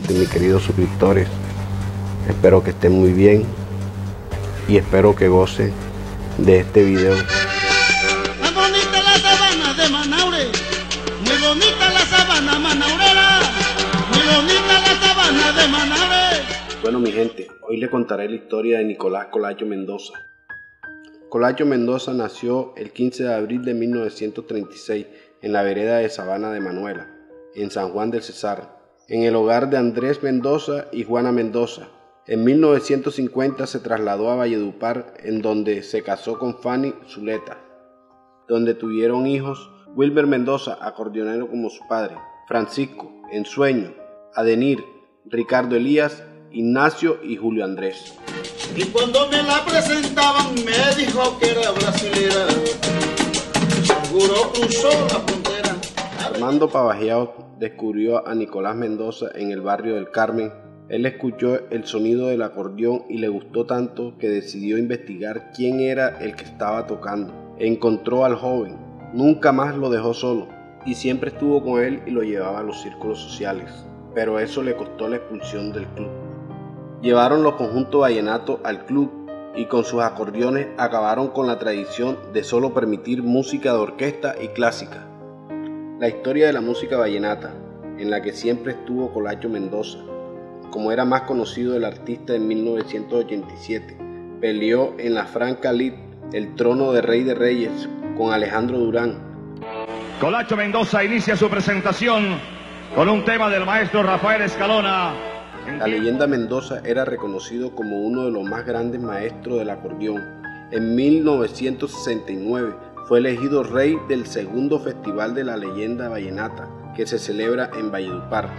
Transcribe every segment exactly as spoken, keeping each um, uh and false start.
oyentes, mis queridos suscriptores. Espero que estén muy bien y espero que gocen de este video. Muy bonita la sabana de Manaure, muy bonita la sabana manaurera, muy bonita la sabana de Manaure. Bueno, mi gente, hoy les contaré la historia de Nicolás Colacho Mendoza. Colacho Mendoza nació el quince de abril de mil novecientos treinta y seis en la vereda de Sabana de Manuela, en San Juan del Cesar, en el hogar de Andrés Mendoza y Juana Mendoza. En mil novecientos cincuenta se trasladó a Valledupar, en donde se casó con Fanny Zuleta, donde tuvieron hijos Wilber Mendoza, acordeonero como su padre, Francisco, Ensueño, Adenir, Ricardo Elías, Ignacio y Julio Andrés. Y cuando me la presentaban me dijo que era brasilera, seguro cruzó la frontera. Armando Pavagiao descubrió a Nicolás Mendoza en el barrio del Carmen. Él escuchó el sonido del acordeón y le gustó tanto que decidió investigar quién era el que estaba tocando. Encontró al joven, nunca más lo dejó solo y siempre estuvo con él y lo llevaba a los círculos sociales, pero eso le costó la expulsión del club. Llevaron los conjuntos vallenatos al club y con sus acordeones acabaron con la tradición de solo permitir música de orquesta y clásica. La historia de la música vallenata, en la que siempre estuvo Colacho Mendoza, como era más conocido el artista en mil novecientos ochenta y siete, peleó en la Franca Lid el trono de Rey de Reyes con Alejandro Durán. Colacho Mendoza inicia su presentación con un tema del maestro Rafael Escalona. La leyenda Mendoza era reconocido como uno de los más grandes maestros del acordeón. En mil novecientos sesenta y nueve fue elegido rey del segundo Festival de la Leyenda Vallenata, que se celebra en Valledupar.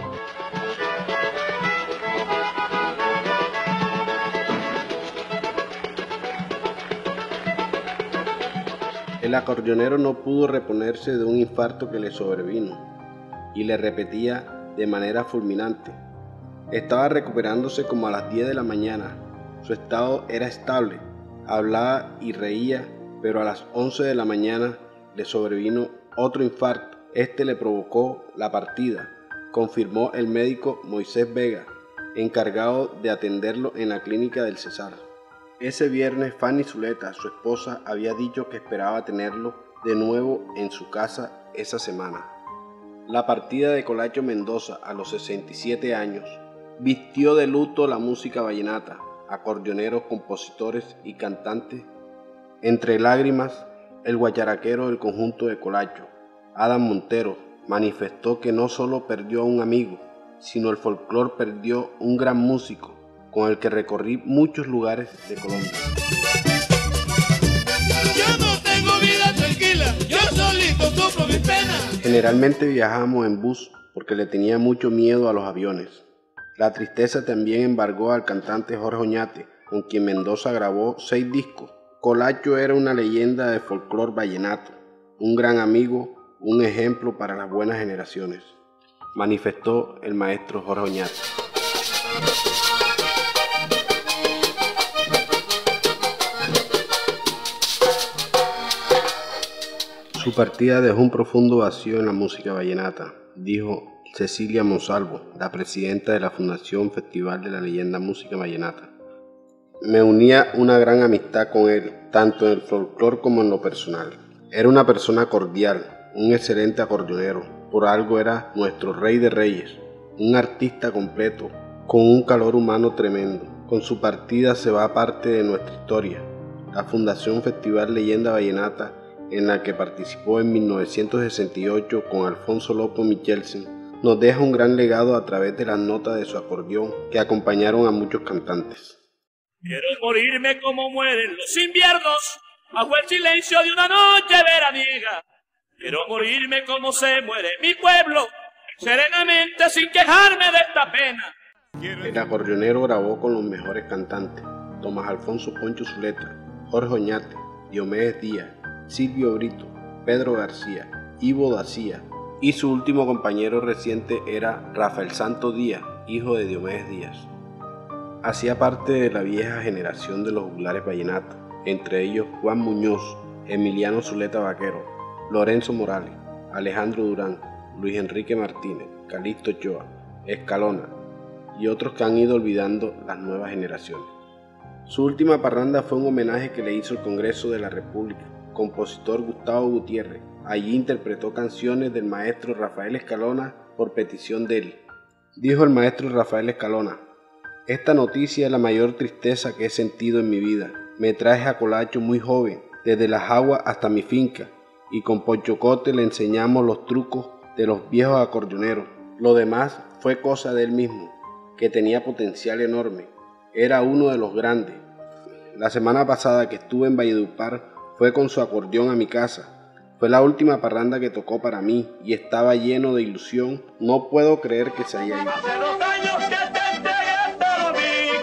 El acordeonero no pudo reponerse de un infarto que le sobrevino y le repetía de manera fulminante. Estaba recuperándose como a las diez de la mañana. Su estado era estable, hablaba y reía, pero a las once de la mañana le sobrevino otro infarto. Este le provocó la partida, confirmó el médico Moisés Vega, encargado de atenderlo en la clínica del Cesar. Ese viernes Fanny Zuleta, su esposa, había dicho que esperaba tenerlo de nuevo en su casa esa semana. La partida de Colacho Mendoza a los sesenta y siete años vistió de luto la música vallenata, acordeoneros, compositores y cantantes. Entre lágrimas, el guacharaquero del conjunto de Colacho, Adam Montero, manifestó que no solo perdió a un amigo, sino el folclore perdió un gran músico, con el que recorrí muchos lugares de Colombia. Yo no tengo vida tranquila, yo solito sufro mi pena. Generalmente viajamos en bus porque le tenía mucho miedo a los aviones. La tristeza también embargó al cantante Jorge Oñate, con quien Mendoza grabó seis discos. Colacho era una leyenda de folclore vallenato, un gran amigo, un ejemplo para las buenas generaciones, manifestó el maestro Jorge Oñate. Su partida dejó un profundo vacío en la música vallenata, dijo Cecilia Monsalvo, la presidenta de la Fundación Festival de la Leyenda Música Vallenata. Me unía una gran amistad con él, tanto en el folclore como en lo personal. Era una persona cordial, un excelente acordeonero, por algo era nuestro rey de reyes, un artista completo, con un calor humano tremendo. Con su partida se va parte de nuestra historia. La Fundación Festival Leyenda Vallenata, en la que participó en mil novecientos sesenta y ocho con Alfonso Lopo Michelsen, nos deja un gran legado a través de las notas de su acordeón que acompañaron a muchos cantantes. Quiero morirme como mueren los inviernos, bajo el silencio de una noche veraniega. Quiero morirme como se muere mi pueblo, serenamente sin quejarme de esta pena. El acordeonero grabó con los mejores cantantes: Tomás Alfonso Poncho Zuleta, Jorge Oñate, Diomedes Díaz, Silvio Brito, Pedro García, Ivo Dacía, y su último compañero reciente era Rafael Santo Díaz, hijo de Diomedes Díaz. Hacía parte de la vieja generación de los juglares vallenatos, entre ellos Juan Muñoz, Emiliano Zuleta Vaquero, Lorenzo Morales, Alejandro Durán, Luis Enrique Martínez, Calixto Ochoa, Escalona, y otros que han ido olvidando las nuevas generaciones. Su última parranda fue un homenaje que le hizo el Congreso de la República, compositor Gustavo Gutiérrez. Allí interpretó canciones del maestro Rafael Escalona por petición de él. Dijo el maestro Rafael Escalona: esta noticia es la mayor tristeza que he sentido en mi vida. Me traje a Colacho muy joven, desde las aguas hasta mi finca, y con Ponchocote le enseñamos los trucos de los viejos acordeoneros. Lo demás fue cosa de él mismo, que tenía potencial enorme. Era uno de los grandes. La semana pasada que estuve en Valledupar fue con su acordeón a mi casa. Fue la última parranda que tocó para mí y estaba lleno de ilusión. No puedo creer que se haya ido. Hace dos años que te entregué todo mi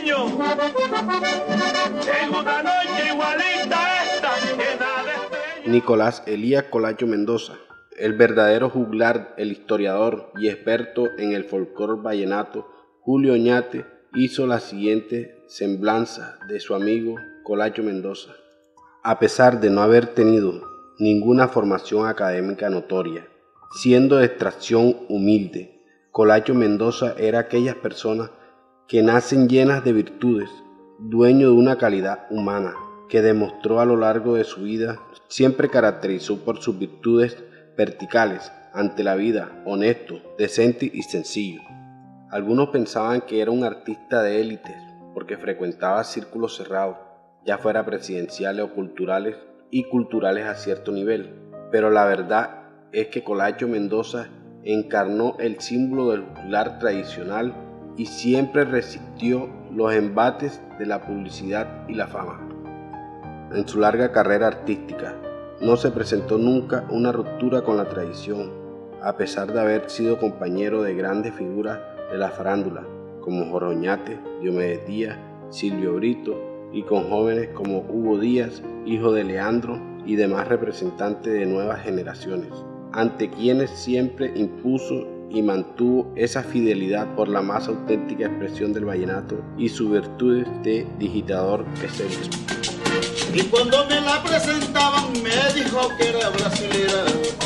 cariño. En una noche igualita esta, llena de estrellas. Nicolás Elías Colacho Mendoza, el verdadero juglar, el historiador y experto en el folclore vallenato, Julio Oñate, hizo la siguiente semblanza de su amigo Colacho Mendoza. A pesar de no haber tenido ninguna formación académica notoria, siendo de extracción humilde, Colacho Mendoza era aquellas personas que nacen llenas de virtudes, dueño de una calidad humana, que demostró a lo largo de su vida. Siempre caracterizó por sus virtudes verticales ante la vida, honesto, decente y sencillo. Algunos pensaban que era un artista de élites porque frecuentaba círculos cerrados, ya fuera presidenciales o culturales, y culturales a cierto nivel, pero la verdad es que Colacho Mendoza encarnó el símbolo del juglar tradicional y siempre resistió los embates de la publicidad y la fama. En su larga carrera artística no se presentó nunca una ruptura con la tradición, a pesar de haber sido compañero de grandes figuras de la farándula como Jorge Oñate, Diomedes Díaz, Silvio Brito, y con jóvenes como Hugo Díaz, hijo de Leandro, y demás representantes de nuevas generaciones, ante quienes siempre impuso y mantuvo esa fidelidad por la más auténtica expresión del vallenato y sus virtudes de digitador excelso. Y cuando me la presentaban me dijo que era brasilera.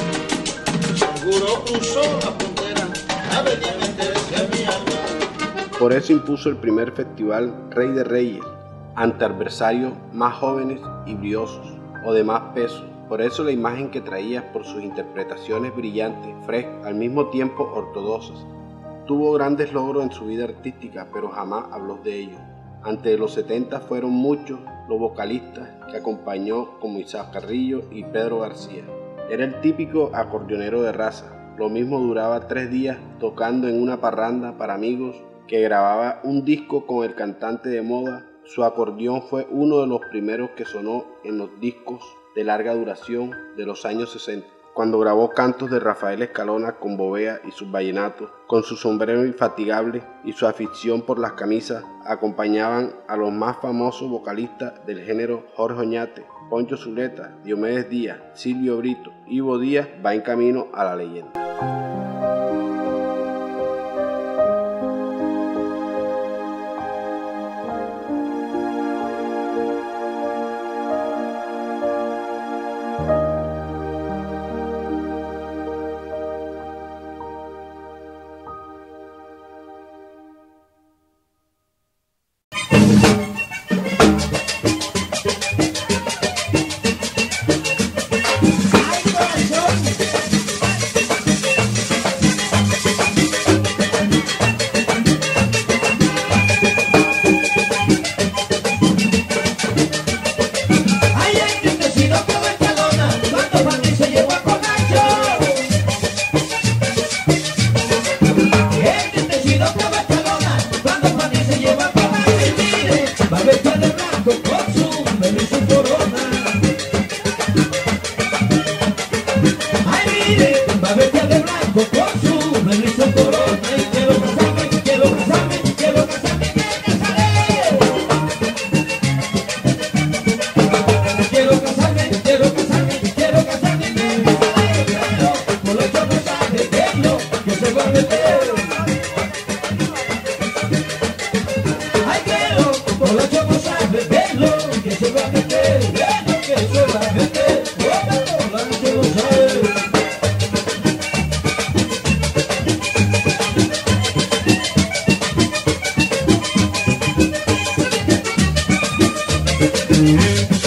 Seguro cruzó la frontera a venir a meterse a mi alma. Por eso impuso el primer festival Rey de Reyes, ante adversarios más jóvenes y briosos o de más peso. Por eso la imagen que traía por sus interpretaciones brillantes, frescas, al mismo tiempo ortodoxas. Tuvo grandes logros en su vida artística, pero jamás habló de ellos. Antes de los setenta fueron muchos los vocalistas que acompañó, como Isaac Carrillo y Pedro García. Era el típico acordeonero de raza. Lo mismo duraba tres días tocando en una parranda para amigos, que grababa un disco con el cantante de moda. Su acordeón fue uno de los primeros que sonó en los discos de larga duración de los años sesenta, cuando grabó cantos de Rafael Escalona con Bovea y sus vallenatos. Con su sombrero infatigable y su afición por las camisas, acompañaban a los más famosos vocalistas del género: Jorge Oñate, Poncho Zuleta, Diomedes Díaz, Silvio Brito. Hugo Díaz va en camino a la leyenda. Thank you.